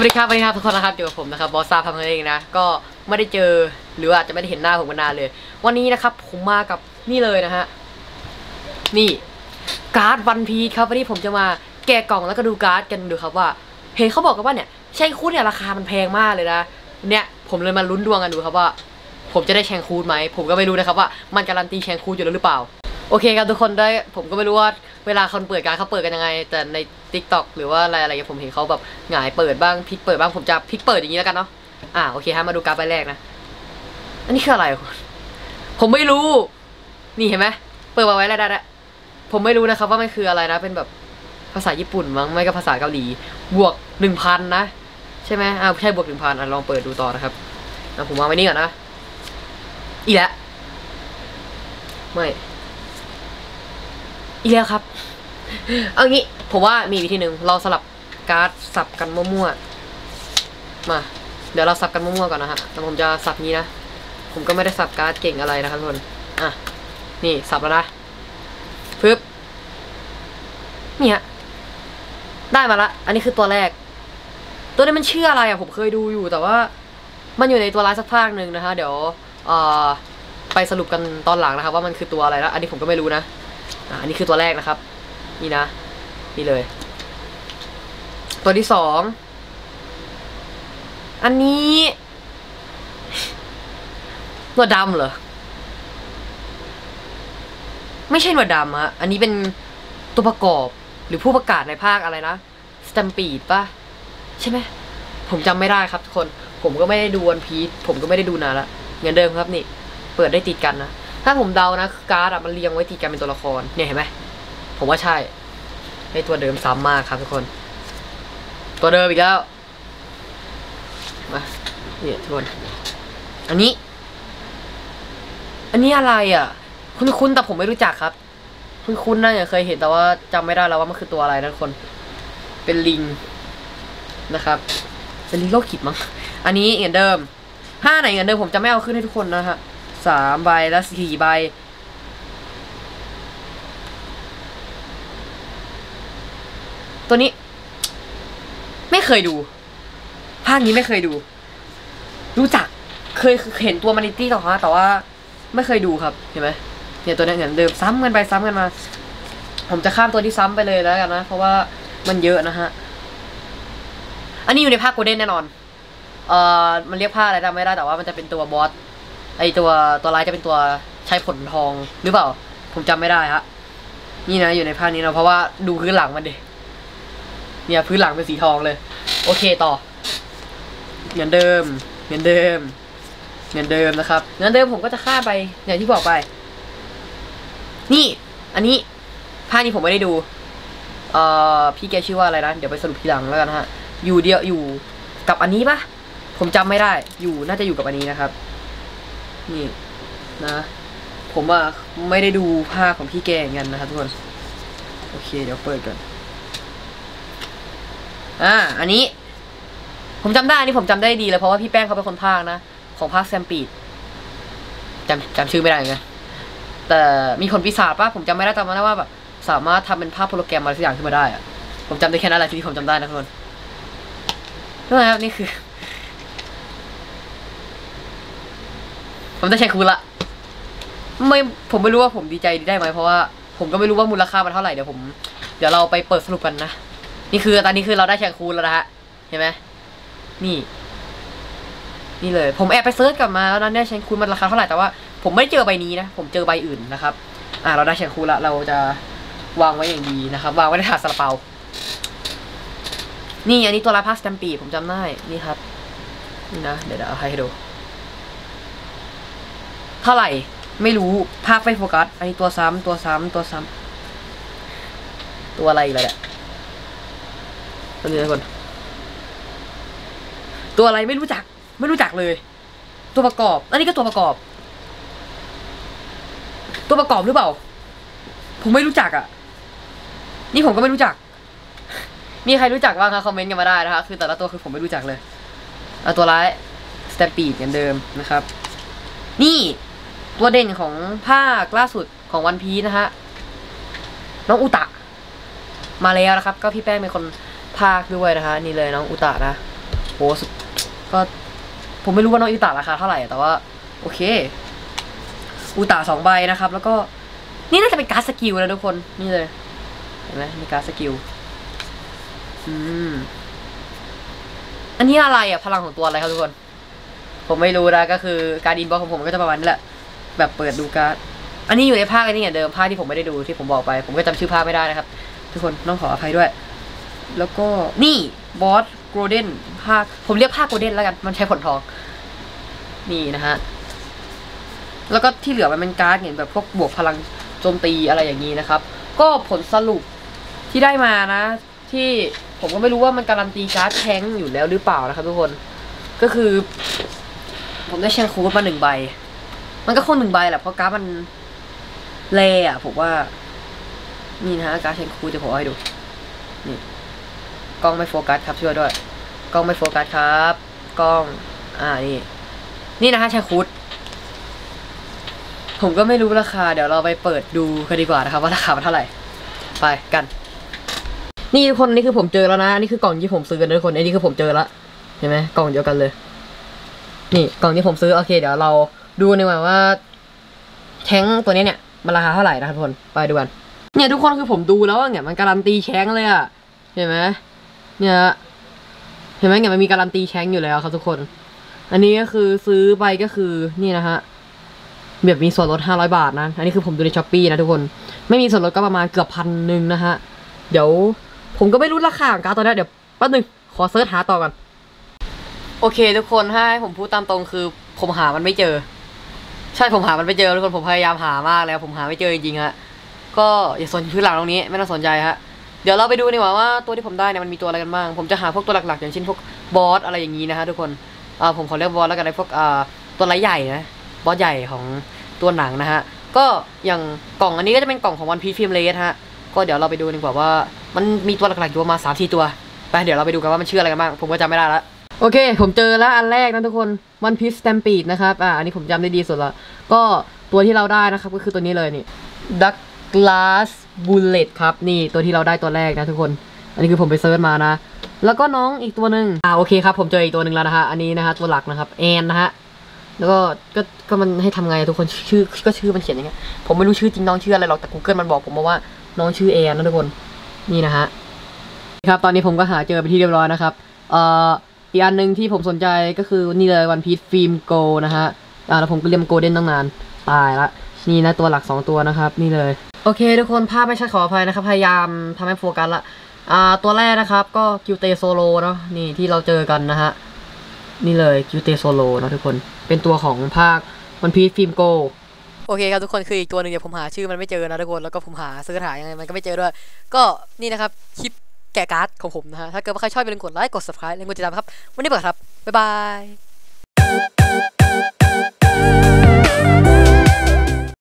วัสดีครับทุกคนนะครับอยู่กับผมนะครับบอสซาทำเองนะก็ไม่ได้เจอหรืออาจจะไม่ได้เห็นหน้าผมมานานเลยวันนี้นะครับผมมากับนี่เลยนะฮะนี่การ์ดวันพีชครับวันนี้ผมจะมาแกะกล่องแล้วก็ดูการ์ดกันดูครับว่าเห็นเขาบอกกันว่าเนี่ยแชงคูดเนี่ยราคามันแพงมากเลยนะเนี่ยผมเลยมาลุ้นดวงกันดูครับว่าผมจะได้แชงคูดไหมผมก็ไม่รู้นะครับว่ามันการันตีแชงคูดอยู่แล้วหรือเปล่าโอเคครับทุกคนได้ผมก็ไม่รู้ว่าเวลาคนเปิดการเขาเปิดกันยังไงแต่ใน TikTok หรือว่าอะไรผมเห็นเขาแบบหงายเปิดบ้างพลิกเปิดบ้างผมจะพลิกเปิดอย่างนี้แล้วกันเนาะโอเคฮะมาดูการ์ดใบแรกนะอันนี้คืออะไรผมไม่รู้นี่เห็นไหมเปิดมาไว้แล้วได้ผมไม่รู้นะครับว่ามันคืออะไรนะเป็นแบบภาษาญี่ปุ่นมั้งไม่ก็ภาษาเกาหลีบวก 1,000 นะใช่ไหมใช่บวก 1,000ลองเปิดดูต่อนะครับผมวางไว้นี่ก่อนนะอีกแล้วไม่อีกแล้วครับเอางี้ผมว่ามีวิธีหนึ่งเราสลับการ์ดสับกันมั่วๆมาเดี๋ยวเราสับกันมั่วๆก่อนนะฮะแต่ผมจะสับนี้นะผมก็ไม่ได้สับการ์ดเก่งอะไรนะครับทุกคนนี่สับแล้วนะปึ๊บเนี่ยได้มาละอันนี้คือตัวแรกตัวนี้มันชื่ออะไรผมเคยดูอยู่แต่ว่ามันอยู่ในตัวร้ายสักภาคหนึ่งนะฮะเดี๋ยวไปสรุปกันตอนหลังนะครับว่ามันคือตัวอะไรแล้วอันนี้ผมก็ไม่รู้นะอันนี้คือตัวแรกนะครับนี่นะนี่เลยตัวที่สองอันนี้หนวดดำเหรอไม่ใช่หนวดดำฮะอันนี้เป็นตัวประกอบหรือผู้ประกาศในภาคอะไรนะสแตมปีดป่ะใช่ไหมผมจำไม่ได้ครับทุกคนผมก็ไม่ได้ดูวันพีชผมก็ไม่ได้ดูนานละเหมือนเดิมครับนี่เปิดได้ติดกันนะถ้าผมเดานะการ์ดมันเรียงไว้ติดกันเป็นตัวละครเนี่ยเห็นไหมผมว่าใช่ไอตัวเดิมซ้ำมากครับทุกคนตัวเดิมอีกแล้วมาเนี่ยทุกคนอันนี้อะไรคุ้นแต่ผมไม่รู้จักครับคุ้นน่าจะเคยเห็นแต่ว่าจำไม่ได้แล้วว่ามันคือตัวอะไรนะทุกคนเป็นลิงนะครับเป็นลิงโลกขิดมั้งอันนี้เหมือนเดิม5ไหนเหมือนเดิมผมจะไม่เอาขึ้นให้ทุกคนนะฮะ3 ใบและ4 ใบตัวนี้ไม่เคยดูภาคนี้ไม่เคยดูรู้จักเคยเห็นตัวมันในตี้ต่อฮะแต่ว่าไม่เคยดูครับเห็นไหมเนี่ยตัวนี้เหมือนเดิมซ้ำกันไปซ้ำกันมาผมจะข้ามตัวที่ซ้ำไปเลยแล้วกันนะเพราะว่ามันเยอะนะฮะอันนี้อยู่ในภาคโกลเด้นแน่นอนมันเรียกภาคอะไรจำไม่ได้แต่ว่ามันจะเป็นตัวบอสไอตัวร้ายจะเป็นตัวใช้ผลทองหรือเปล่าผมจำไม่ได้ฮะนี่นะอยู่ในภาคนี้นะเพราะว่าดูพื้นหลังมันดิเนี่ยพื้นหลังเป็นสีทองเลยโอเคต่อเหมือนเดิมนะครับเหมือนเดิมผมก็จะฆ่าไปอย่างที่บอกไปนี่อันนี้ภาคนี้ผมไม่ได้ดูพี่แกชื่อว่าอะไรนะเดี๋ยวไปสรุปทีหลังแล้วกันนะฮะอยู่กับอันนี้ปะผมจำไม่ได้น่าจะอยู่กับอันนี้นะครับนี่นะผมไม่ได้ดูภาคของพี่แกเหมือนกันนะครับทุกคนโอเคเดี๋ยวเปิดก่อนอันนี้ผมจำได้อันนี้ผมจำได้ดีเลยเพราะว่าพี่แป้งเขาเป็นคนพากย์นะของภาคแซมปีดจำชื่อไม่ได้ไงแต่มีคนปีศาจป่ะผมจำไม่ได้ว่าแบบสามารถทำเป็นภาพโปรแกรมอะไรสักอย่างขึ้นมาได้ผมจำได้แค่นั้นแหละที่ผมจำได้นะทุกคนนะครับนี่คือผมจะใช้คูณละผมไม่รู้ว่าผมดีใจได้ไหมเพราะว่าผมก็ไม่รู้ว่ามูลค่ามันเท่าไหร่เดี๋ยวเราไปเปิดสรุปกันนะนี่คือตอนนี้คือเราได้แชงคูณแล้วนะฮะเห็นไหมนี่เลยผมแอบไปเซิร์ชกลับมาแล้วนั้นเนี่ยแชงคูณมันราคาเท่าไหร่แต่ว่าผมไม่เจอใบนี้นะผมเจอใบอื่นนะครับเราได้แชงคูณละเราจะวางไว้อย่างดีนะครับวางไว้ในถาดซาลาเปานี่อันนี้ตัวลายพาสแตมปีผมจำได้นี่ครับนี่นะเดี๋ยวเอาให้ดูเท่าไหร่ไม่รู้ภาคไม่โฟกัสอันนี้ตัวซ้ำตัวอะไรอีกแล้วเนี่ยตัวนี้ทุกคนตัวอะไรไม่รู้จักเลยตัวประกอบอันนี้ก็ตัวประกอบหรือเปล่าผมไม่รู้จักนี่ผมก็ไม่รู้จักมีใครรู้จักบ้างคะคอมเมนต์กันมาได้นะคะคือแต่ละตัวคือผมไม่รู้จักเลยตัวร้ายสแตมปีดเหมือนเดิมนะครับนี่ตัวเด่นของภาคล่าสุดของวันพีชนะฮะน้องอุตะมาแล้วนะครับก็พี่แป้งเป็นคนภาคด้วยนะคะนี่เลยน้องอุตะนะโหก็ผมไม่รู้ว่าน้องอุตาราคาเท่าไหร่แต่ว่าโอเคอุตา2 ใบนะครับแล้วก็นี่น่าจะเป็นการ์ดสกิลนะทุกคนนี่เลยเห็นไหมมีการ์ดสกิลอันนี้อะไรอ่ะพลังของตัวอะไรครับทุกคนผมไม่รู้นะก็คือการอินบ็อกของผมก็จะประมาณนี้แหละแบบเปิดดูการ์ดอันนี้อยู่ในภาคนี้อย่างเดิมภาคที่ผมไม่ได้ดูที่ผมบอกไปผมก็จำชื่อภาคไม่ได้นะครับทุกคนต้องขออภัยด้วยแล้วก็นี่บอสโกลเด้นภาคผมเรียกภาคโกลเด้นแล้วกันมันใช้ผลทองนี่นะฮะแล้วก็ที่เหลือมันเป็นการ์ดเห็นแบบพวกบวกพลังโจมตีอะไรอย่างนี้นะครับก็ผลสรุปที่ได้มานะที่ผมก็ไม่รู้ว่ามันการันตีการ์ดแทงอยู่แล้วหรือเปล่านะครับทุกคนก็คือผมได้แชงคูดมา1 ใบมันก็คง1 ใบแหละเพราะการ์ดมันแร่อะผมว่านี่นะฮะการ์ดแชงคูดจะผมให้ดูนี่กล้องไม่โฟกัสครับช่วยด้วยกล้องไม่โฟกัสครับกล้องนี่นะฮะแชงคูดผมก็ไม่รู้ราคาเดี๋ยวเราไปเปิดดูกันดีกว่านะครับว่าราคาเท่าไหร่ไปกันนี่ทุกคนนี่คือผมเจอแล้วนะนี่คือกล่องที่ผมซื้อกันทุกคนไอ้นี่คือผมเจอแล้วเห็นไหมกล่องเดียวกันเลยนี่กล่องที่ผมซื้อโอเคเดี๋ยวเราดูดีกว่าว่าแท้งตัวนี้เนี่ยมันราคาเท่าไหร่นะครับทุกคนไปดูกันเนี่ยทุกคนคือผมดูแล้วเนี่ยมันการันตีแช้งเลยอะเห็นไหมเนี่ยเห็นไหมเนี่ยมันมีการันตีแช้งอยู่แล้วครับทุกคนอันนี้ก็คือซื้อไปก็คือนี่นะฮะแบบมีส่วนลด500 บาทนะอันนี้คือผมดูใน Shopee นะทุกคนไม่มีส่วนลดก็ประมาณเกือบ1,000นะฮะเดี๋ยวผมก็ไม่รู้ราคาของการ์ดตัวนี้เดี๋ยวแป๊บนึงขอเซิร์ชหาต่อก่อนโอเคทุกคนให้ผมพูดตามตรงคือผมหามันไม่เจอใช่ผมหามันไม่เจอทุกคนผมพยายามหามากแล้วผมหาไม่เจอจริงๆฮะก็อย่าสนพื้นหลังตรงนี้ไม่ต้องสนใจฮะเดี๋ยวเราไปดูดีกว่าตัวที่ผมได้เนี่ยมันมีตัวอะไรกันบ้างผมจะหาพวกตัวหลักๆอย่างเช่นพวกบอสอะไรอย่างนี้นะฮะทุกคนผมขอเรียกบอสแล้วกันไอ้พวกตัวไรใหญ่นะบอสใหญ่ของตัวหนังนะฮะก็อย่างกล่องอันนี้ก็จะเป็นกล่องของวันพีซฟิล์มเลสฮะก็เดี๋ยวเราไปดูดีกว่าว่ามันมีตัวหลักๆอยู่ประมาณ3-4 ตัวไปเดี๋ยวเราไปดูกันว่ามันชื่ออะไรกันบ้างผมก็จำไม่ได้ละโอเคผมเจอแล้วอันแรกนะทุกคน One Piece Stampede นะครับอันนี้ผมจำได้ดีสุดละก็ตัวที่เราได้นะครับก็คือตัวนี้เลยนี่ Douglas Bullet ครับนี่ตัวที่เราได้ตัวแรกนะทุกคนอันนี้คือผมไปเซิร์ชมานะแล้วก็น้องอีกตัวหนึ่งโอเคครับผมเจออีกตัวหนึ่งแล้วนะฮะอันนี้นะฮะตัวหลักนะครับแอนนะฮะแล้วก็มันให้ทำไงทุกคนชื่อมันเขียนอย่างเงี้ยผมไม่รู้ชื่อจริงน้องชื่ออะไรหรอกแต่ Google มันบอกผมมาว่าน้องชื่อแอนนะทุกคนนี่นะฮะครับตอนนี้ผมก็หาเจอไปที่เรียบร้อยนะครับอีกอันหนึ่งที่ผมสนใจก็คือนี่เลย One Piece Film Go นะฮะแล้วผมก็เรียกโกลเด้นตั้งนานตายละนี่นะตัวหลัก2 ตัวนะครับนี่เลยโอเคทุกคนภาพไม่ชัดขออภัยนะครับพยายามทำให้โฟกัสละตัวแรกนะครับก็คิวเตโซโลเนาะนี่ที่เราเจอกันนะฮะนี่เลยคิวเตโซโลนะทุกคนเป็นตัวของภาค One Piece Film Go โอเคครับทุกคนคืออีกตัวหนึ่งเดี๋ยวผมหาชื่อมันไม่เจอนะทุกคนแล้วก็ผมหาซื้อหายังไงมันก็ไม่เจอด้วยก็นี่นะครับคลิปแกะการ์ดของผมนะฮะถ้าเกิดว่าใครชอบอย่าลืมกดไลค์กด subscribe และกดติดตามครับวันนี้เปิดครับบ๊ายบาย